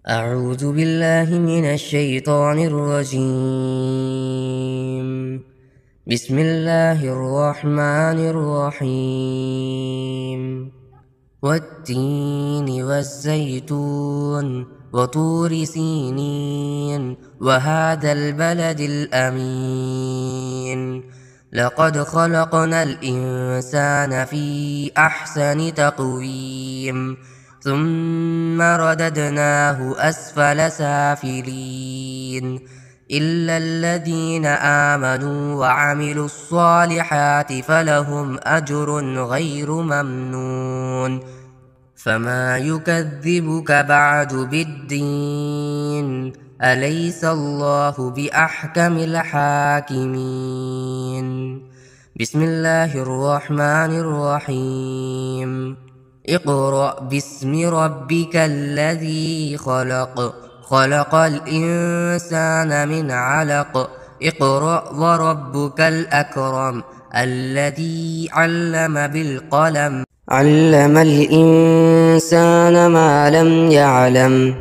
أعوذ بالله من الشيطان الرجيم. بسم الله الرحمن الرحيم. والتين والزيتون وطور سينين وهذا البلد الأمين. لقد خلقنا الإنسان في أحسن تقويم ثم رددناه أسفل سافلين إلا الذين آمنوا وعملوا الصالحات فلهم أجر غير ممنون. فما يكذبك بعد بالدين؟ أليس الله بأحكم الحاكمين؟ بسم الله الرحمن الرحيم. اقرأ باسم ربك الذي خلق خلق الإنسان من علق اقرأ وربك الأكرم الذي علم بالقلم علم الإنسان ما لم يعلم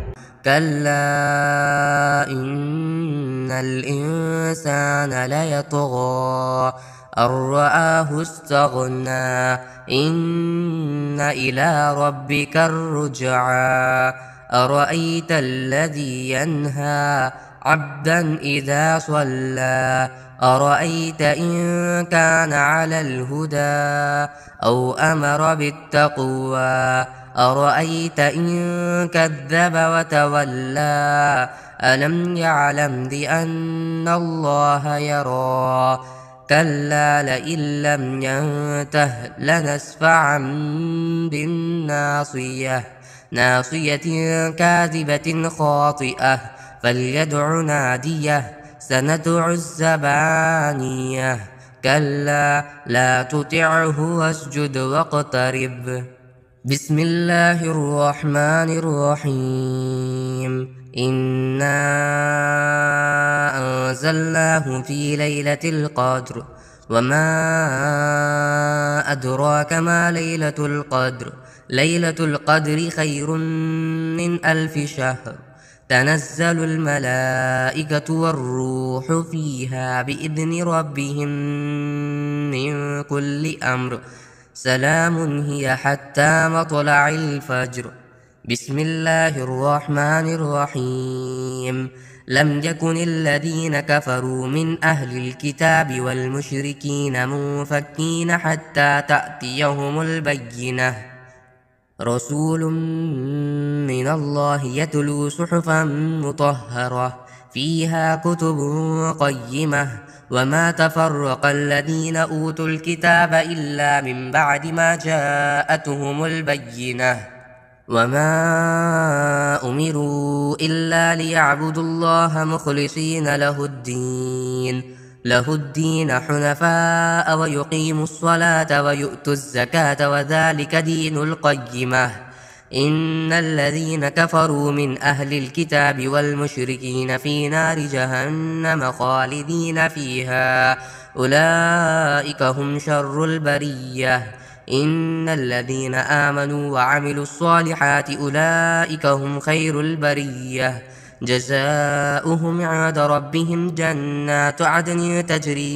كلا إن الإنسان ليطغى أن رآه استغنى إن إلى ربك الرجعى أرأيت الذي ينهى عبدا إذا صلى أرأيت إن كان على الهدى أو أمر بالتقوى أرأيت إن كذب وتولى ألم يعلم بأن الله يرى كلا لئن لم ينته لنسفعا بالناصية ناصية كاذبة خاطئة فليدع ناديه سندع الزبانية كلا لا تطعه واسجد واقترب. بسم الله الرحمن الرحيم. إنا أنزلناه في ليلة القدر وما أدراك ما ليلة القدر ليلة القدر خير من 1000 شهر تنزل الملائكة والروح فيها بإذن ربهم من كل أمر سلام هي حتى مطلع الفجر. بسم الله الرحمن الرحيم. لم يكن الذين كفروا من أهل الكتاب والمشركين منفكين حتى تأتيهم البينة رسول من الله يتلو صحفا مطهرة فيها كتب قيمة وما تفرق الذين أوتوا الكتاب إلا من بعد ما جاءتهم البينة وما أمروا إلا ليعبدوا الله مخلصين له الدين حنفاء ويقيموا الصلاة ويؤتوا الزكاة وذلك دين القيمة. إن الذين كفروا من أهل الكتاب والمشركين في نار جهنم خالدين فيها أولئك هم شر البرية. إن الذين آمنوا وعملوا الصالحات أولئك هم خير البرية جزاؤهم عند ربهم جنات عدن تجري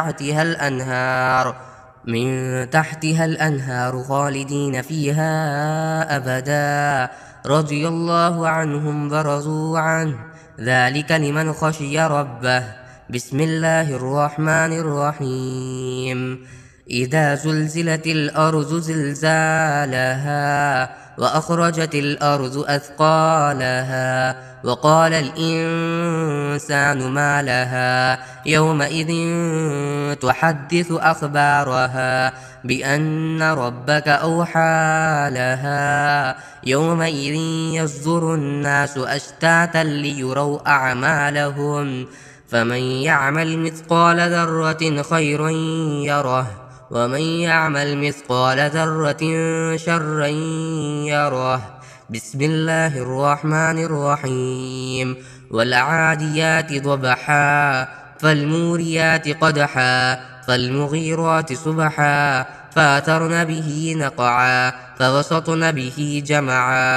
من تحتها الأنهار خالدين فيها أبدا رضي الله عنهم ورضوا عنه ذلك لمن خشي ربه. بسم الله الرحمن الرحيم. إذا زلزلت الأرض زلزالها وأخرجت الأرض أثقالها وقال الإنسان ما لها يومئذ تحدث أخبارها بأن ربك أوحى لها يومئذ يصدر الناس أشتاتا ليروا أعمالهم فمن يعمل مثقال ذرة خيرا يره ومن يعمل مثقال ذرة شرا يره. بسم الله الرحمن الرحيم. والعاديات ضبحا فالموريات قدحا فالمغيرات صبحا فأثرن به نقعا فوسطن به جمعا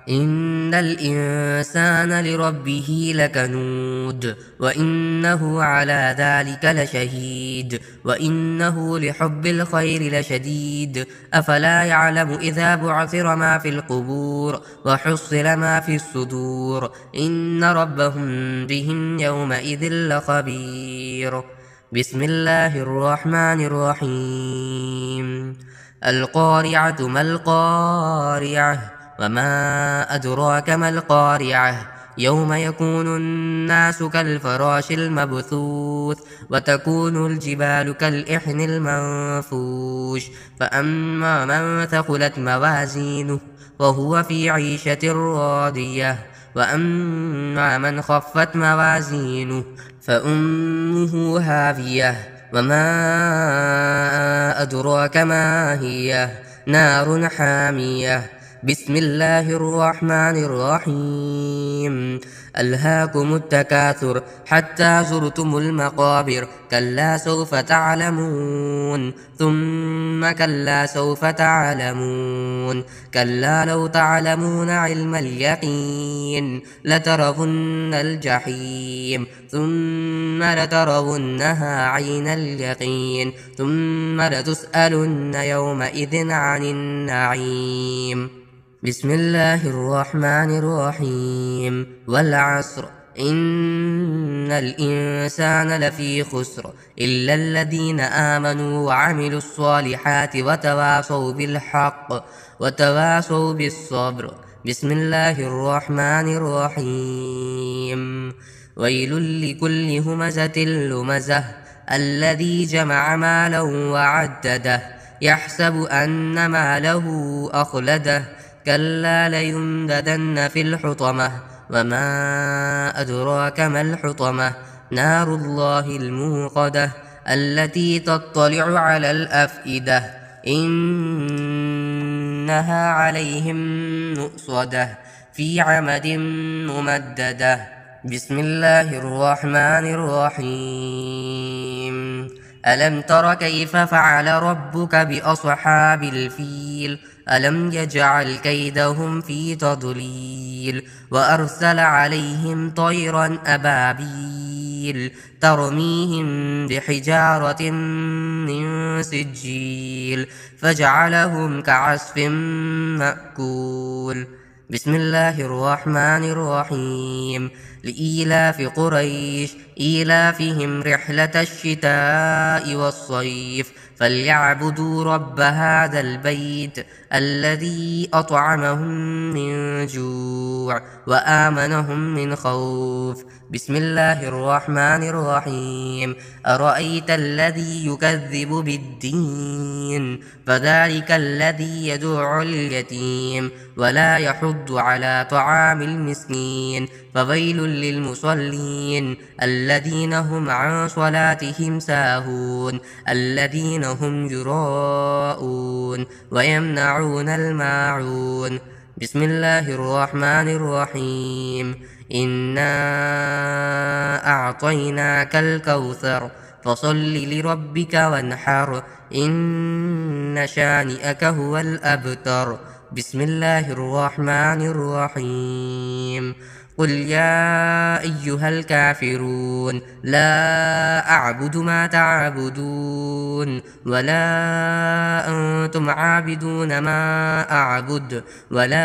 إن الإنسان لربه لكنود وإنه على ذلك لشهيد وإنه لحب الخير لشديد أفلا يعلم إذا بعثر ما في القبور وحصل ما في الصدور إن ربهم بهم يومئذ لخبير. بسم الله الرحمن الرحيم. القارعة ما القارعة وما أدراك ما القارعة يوم يكون الناس كالفراش المبثوث وتكون الجبال كالإحن المنفوش فأما من ثقلت موازينه وهو في عيشة راضية وأما من خفت موازينه فأمه هاوية وما أدراك ما هي نار حامية. بسم الله الرحمن الرحيم. ألهاكم التكاثر حتى زرتم المقابر كلا سوف تعلمون ثم كلا سوف تعلمون كلا لو تعلمون علم اليقين لترون الجحيم ثم لترونها عين اليقين ثم لتسألن يومئذ عن النعيم. بسم الله الرحمن الرحيم. والعصر إن الإنسان لفي خسر إلا الذين آمنوا وعملوا الصالحات وتواصوا بالحق وتواصوا بالصبر. بسم الله الرحمن الرحيم. ويل لكل همزة لمزة الذي جمع مالا وعدده يحسب أن ماله أخلده كلا لينبذن في الحطمة وما أدراك ما الحطمة نار الله الموقدة التي تطلع على الأفئدة إنها عليهم مؤصدة في عمد ممددة. بسم الله الرحمن الرحيم. ألم تر كيف فعل ربك بأصحاب الفيل ألم يجعل كيدهم في تضليل وأرسل عليهم طيرا أبابيل ترميهم بحجارة من سجيل فجعلهم كعصف مأكول. بسم الله الرحمن الرحيم. لإيلاف قريش إيلافهم رحلة الشتاء والصيف فليعبدوا رب هذا البيت الذي أطعمهم من جوع وآمنهم من خوف. بسم الله الرحمن الرحيم. أرأيت الذي يكذب بالدين فذلك الذي يدع اليتيم ولا يحض على طعام المسكين فويل للمصلين الذين هم عن صلاتهم ساهون الذين هم يراءون ويمنعون الماعون. بسم الله الرحمن الرحيم. إنا أعطيناك الكوثر فصل لربك وانحر إن شانئك هو الأبتر. بسم الله الرحمن الرحيم. قل يا أيها الكافرون لا أعبد ما تعبدون ولا أنتم عابدون ما أعبد ولا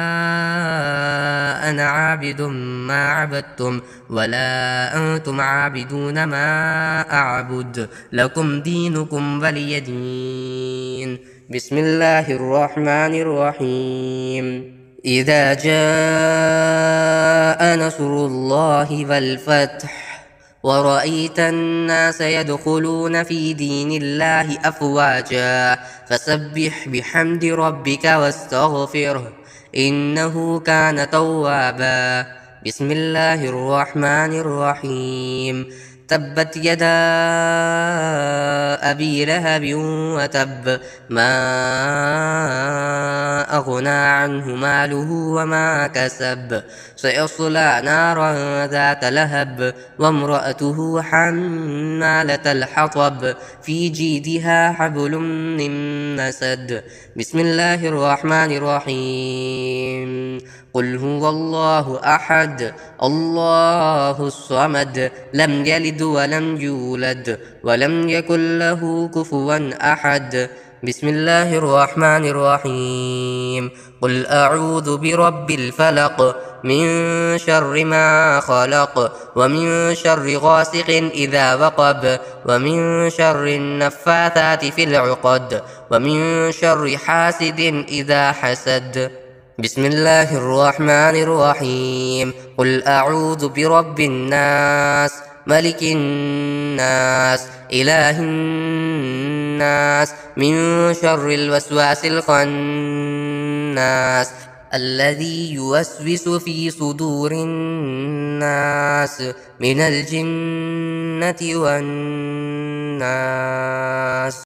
أنا عابد ما عبدتم ولا أنتم عابدون ما أعبد لكم دينكم ولي دين. بسم الله الرحمن الرحيم. إذا جاء نصر الله والفتح ورأيت الناس يدخلون في دين الله أفواجا فسبح بحمد ربك واستغفره إنه كان توابا. بسم الله الرحمن الرحيم. تبت يدا أبي لهب وتب ما أغنى عنه ماله وما كسب سيصلى نارا ذات لهب وامرأته حمالة الحطب في جيدها حبل من مسد. بسم الله الرحمن الرحيم. قل هو الله أحد الله الصمد لم يلد ولم يولد ولم يكن له كفوا أحد. بسم الله الرحمن الرحيم. قل أعوذ برب الفلق من شر ما خلق ومن شر غاسق إذا وقب ومن شر النفاثات في العقد ومن شر حاسد إذا حسد. بسم الله الرحمن الرحيم. قل أعوذ برب الناس ملك الناس إله الناس من شر الوسواس الخناس الذي يوسوس في صدور الناس من الجنة والناس.